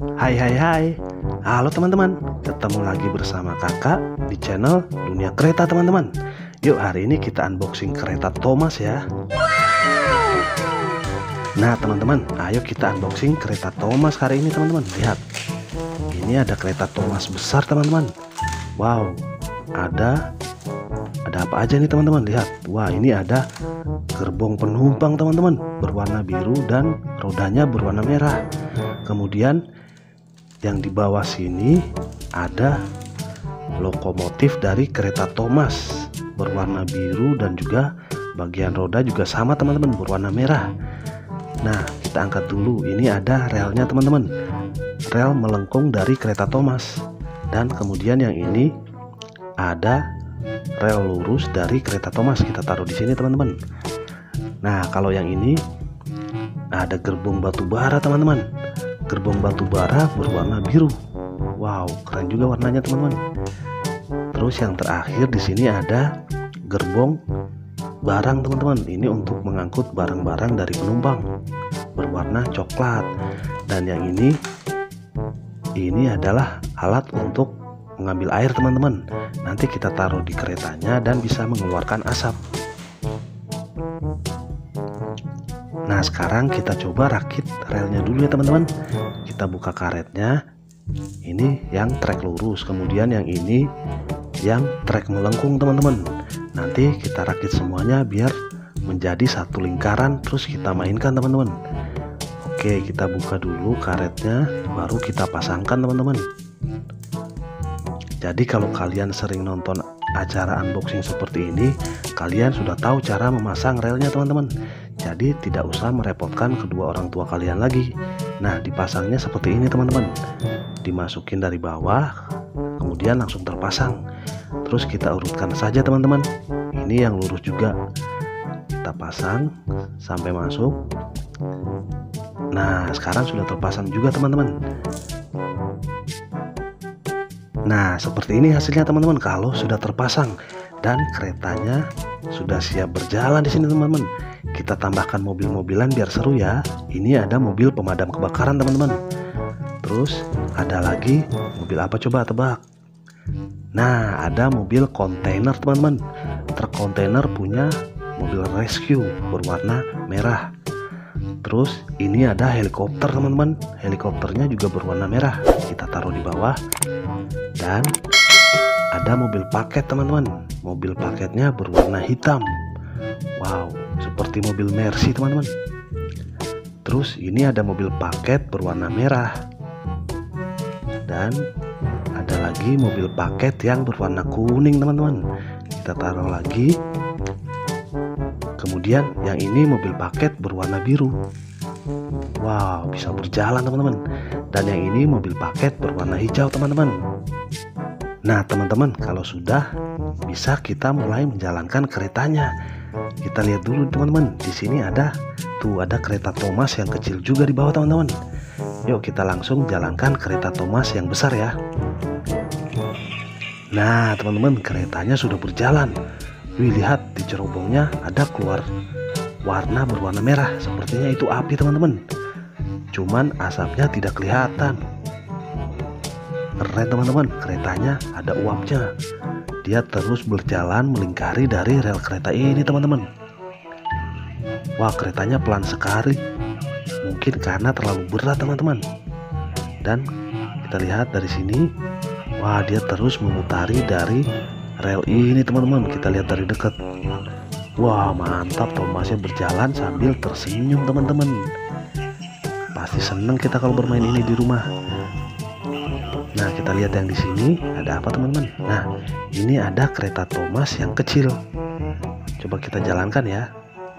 Hai hai hai. Halo teman-teman, ketemu lagi bersama kakak di channel Dunia Kereta teman-teman. Yuk hari ini kita unboxing kereta Thomas ya. Nah teman-teman, ayo kita unboxing kereta Thomas hari ini teman-teman. Lihat, ini ada kereta Thomas besar teman-teman. Wow, ada apa aja nih teman-teman? Lihat, wah ini ada gerbong penumpang teman-teman, berwarna biru dan rodanya berwarna merah. Kemudian yang di bawah sini ada lokomotif dari kereta Thomas berwarna biru dan juga bagian roda juga sama teman-teman, berwarna merah. Nah kita angkat dulu, ini ada relnya teman-teman, rel melengkung dari kereta Thomas. Dan kemudian yang ini ada rel lurus dari kereta Thomas, kita taruh di sini teman-teman. Nah kalau yang ini ada gerbong batu bara teman-teman, gerbong batu bara berwarna biru. Wow, keren juga warnanya teman-teman. Terus yang terakhir di sini ada gerbong barang teman-teman. Ini untuk mengangkut barang-barang dari penumpang, berwarna coklat. Dan yang ini adalah alat untuk mengambil air teman-teman. Nanti kita taruh di keretanya dan bisa mengeluarkan asap. Nah sekarang kita coba rakit relnya dulu ya teman-teman. Kita buka karetnya. Ini yang trek lurus, kemudian yang ini yang trek melengkung teman-teman. Nanti kita rakit semuanya biar menjadi satu lingkaran, terus kita mainkan teman-teman. Oke, kita buka dulu karetnya, baru kita pasangkan teman-teman. Jadi kalau kalian sering nonton acara unboxing seperti ini, kalian sudah tahu cara memasang relnya teman-teman. Jadi tidak usah merepotkan kedua orang tua kalian lagi. Nah dipasangnya seperti ini teman-teman, dimasukin dari bawah, kemudian langsung terpasang. Terus kita urutkan saja teman-teman. Ini yang lurus juga kita pasang sampai masuk. Nah sekarang sudah terpasang juga teman-teman. Nah seperti ini hasilnya teman-teman kalau sudah terpasang dan keretanya sudah siap berjalan di sini teman-teman. Kita tambahkan mobil-mobilan biar seru ya. Ini ada mobil pemadam kebakaran teman-teman. Terus ada lagi mobil apa, coba tebak. Nah ada mobil kontainer teman-teman. Truk kontainer punya mobil rescue berwarna merah. Terus ini ada helikopter teman-teman. Helikopternya juga berwarna merah. Kita taruh di bawah. Dan ada mobil paket teman-teman. Mobil paketnya berwarna hitam. Wow, seperti mobil Mercy teman-teman. Terus ini ada mobil paket berwarna merah. Dan ada lagi mobil paket yang berwarna kuning teman-teman. Kita taruh lagi. Kemudian yang ini mobil paket berwarna biru. Wow, bisa berjalan teman-teman. Dan yang ini mobil paket berwarna hijau teman-teman. Nah teman-teman, kalau sudah bisa kita mulai menjalankan keretanya. Kita lihat dulu teman-teman. Di sini ada kereta Thomas yang kecil juga di bawah teman-teman. Yuk kita langsung jalankan kereta Thomas yang besar ya. Nah teman-teman, keretanya sudah berjalan. Wih, lihat di cerobongnya ada keluar warna berwarna merah. Sepertinya itu api teman-teman. Cuman asapnya tidak kelihatan. Keren teman-teman, keretanya ada uapnya. Dia terus berjalan melingkari dari rel kereta ini teman-teman. Wah, keretanya pelan sekali. Mungkin karena terlalu berat teman-teman. Dan kita lihat dari sini. Wah, dia terus memutari dari rel ini teman-teman. Kita lihat dari dekat. Wah, mantap, Thomasnya berjalan sambil tersenyum teman-teman. Pasti seneng kita kalau bermain ini di rumah. Nah kita lihat yang di sini ada apa teman-teman. Nah ini ada kereta Thomas yang kecil. Coba kita jalankan ya.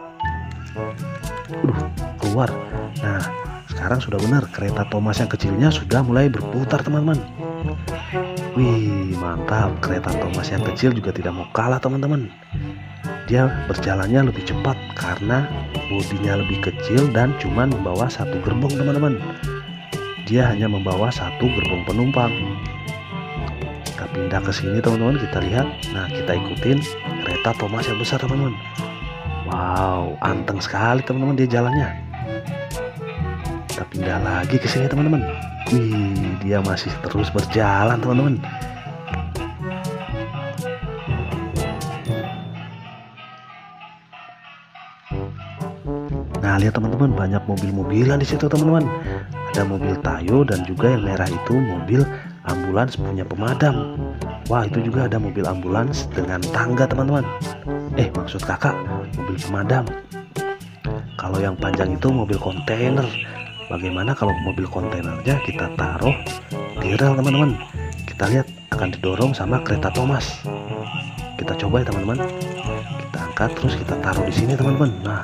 Keluar. Nah sekarang sudah benar, kereta Thomas yang kecilnya sudah mulai berputar teman-teman. Wih mantap, kereta Thomas yang kecil juga tidak mau kalah teman-teman. Dia berjalannya lebih cepat karena bodinya lebih kecil dan cuman membawa satu gerbong teman-teman. Dia hanya membawa satu gerbong penumpang. Kita pindah ke sini teman-teman, kita lihat. Nah kita ikutin kereta Thomas yang besar teman-teman. Wow, anteng sekali teman-teman dia jalannya. Kita pindah lagi ke sini teman-teman. Wih, dia masih terus berjalan teman-teman. Nah, lihat teman-teman, banyak mobil-mobilan di situ teman-teman. Ada mobil Tayo dan juga yang merah itu mobil ambulans punya pemadam. Wah, itu juga ada mobil ambulans dengan tangga teman-teman. Maksud kakak mobil pemadam. Kalau yang panjang itu mobil kontainer. Bagaimana kalau mobil kontainernya kita taruh di rel teman-teman? Kita lihat akan didorong sama kereta Thomas. Kita coba ya teman-teman. Kita angkat terus kita taruh di sini teman-teman. Nah,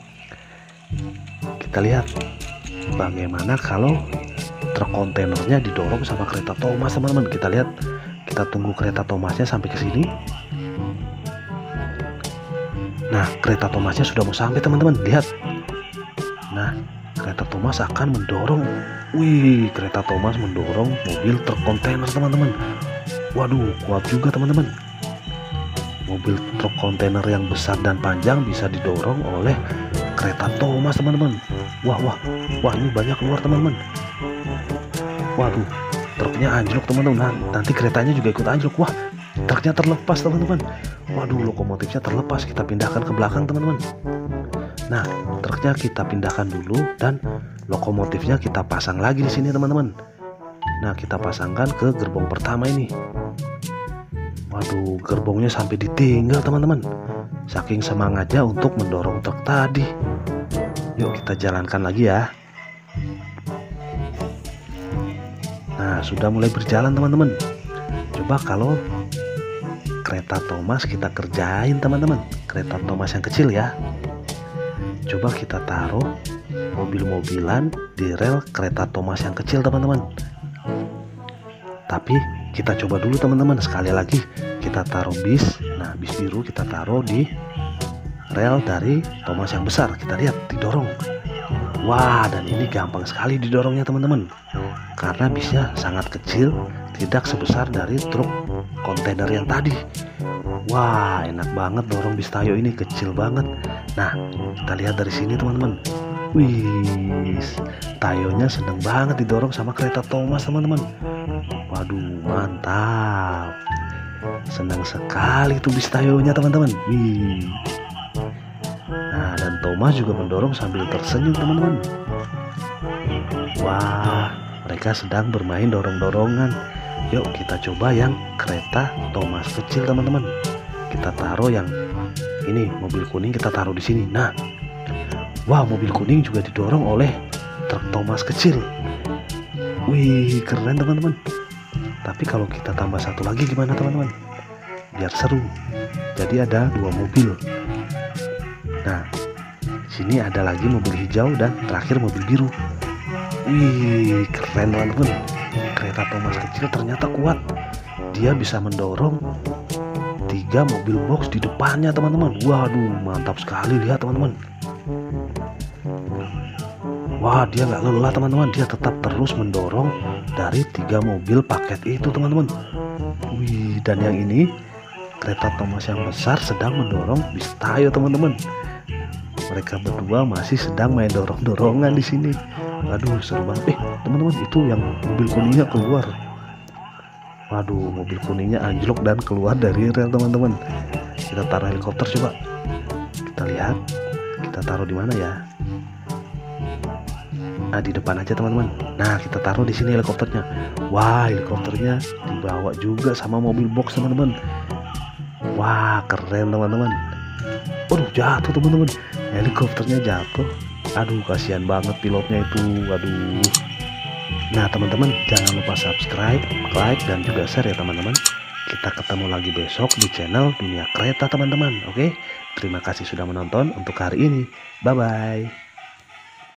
kita lihat bagaimana kalau truk kontainernya didorong sama kereta Thomas teman-teman. Kita lihat, kita tunggu kereta Thomasnya sampai ke sini. Nah, kereta Thomasnya sudah mau sampai teman-teman. Lihat. Nah, kereta Thomas akan mendorong. Wih, kereta Thomas mendorong mobil truk kontainer teman-teman. Waduh, kuat juga teman-teman. Mobil truk kontainer yang besar dan panjang bisa didorong oleh kereta Thomas teman-teman. Wah, ini banyak keluar teman-teman. Waduh, truknya anjlok teman-teman. Nanti keretanya juga ikut anjlok. Wah, truknya terlepas teman-teman. Waduh, lokomotifnya terlepas. Kita pindahkan ke belakang teman-teman. Nah, truknya kita pindahkan dulu dan lokomotifnya kita pasang lagi di sini teman-teman. Nah, kita pasangkan ke gerbong pertama ini. Waduh, gerbongnya sampai ditinggal teman-teman. Saking semangatnya untuk mendorong truk tadi. Yuk kita jalankan lagi ya. Nah, sudah mulai berjalan teman-teman. Coba kalau kereta Thomas kita kerjain teman-teman. Kereta Thomas yang kecil ya. Coba kita taruh mobil-mobilan di rel kereta Thomas yang kecil teman-teman. Tapi kita coba dulu teman-teman, sekali lagi kita taruh bis. Nah, bis biru kita taruh di rel dari Thomas yang besar. Kita lihat, didorong. Wah, dan ini gampang sekali didorongnya teman-teman, karena bisnya sangat kecil, tidak sebesar dari truk kontainer yang tadi. Wah, enak banget dorong bis Tayo ini, kecil banget. Nah, kita lihat dari sini teman-teman. Wih, Tayonya seneng banget didorong sama kereta Thomas teman-teman. Waduh, mantap. Senang sekali tuh bis Tayonya teman-teman. Wih. Nah, dan Thomas juga mendorong sambil tersenyum teman-teman. Wah, mereka sedang bermain dorong-dorongan. Yuk kita coba yang kereta Thomas kecil teman-teman. Kita taruh yang ini, mobil kuning kita taruh di sini. Nah, wah, mobil kuning juga didorong oleh truk Thomas kecil. Wih, keren teman-teman. Tapi kalau kita tambah satu lagi gimana teman-teman? Biar seru. Jadi ada dua mobil. Nah, sini ada lagi mobil hijau dan terakhir mobil biru. Wih, keren teman-teman. Kereta Thomas kecil ternyata kuat. Dia bisa mendorong 3 mobil box di depannya teman-teman. Waduh, mantap sekali, lihat teman-teman. Wah, dia nggak lelah teman-teman. Dia tetap terus mendorong dari 3 mobil paket itu teman-teman. Wih, dan yang ini kereta Thomas yang besar sedang mendorong bis Tayo teman-teman. Mereka berdua masih sedang main dorong-dorongan di sini. Aduh, seru banget. Teman-teman, itu yang mobil kuningnya keluar. Waduh, mobil kuningnya anjlok dan keluar dari rel teman-teman. Kita taruh helikopter coba. Kita lihat. Kita taruh di mana ya? Nah, di depan aja teman-teman. Nah, kita taruh di sini helikopternya. Wah, helikopternya dibawa juga sama mobil box teman-teman. Wah, keren teman-teman. Waduh, jatuh teman-teman. Helikopternya jatuh. Aduh, kasihan banget pilotnya itu. Waduh. Nah teman-teman, jangan lupa subscribe, like, dan juga share ya teman-teman. Kita ketemu lagi besok di channel Dunia Kereta teman-teman. Oke, terima kasih sudah menonton untuk hari ini. Bye-bye.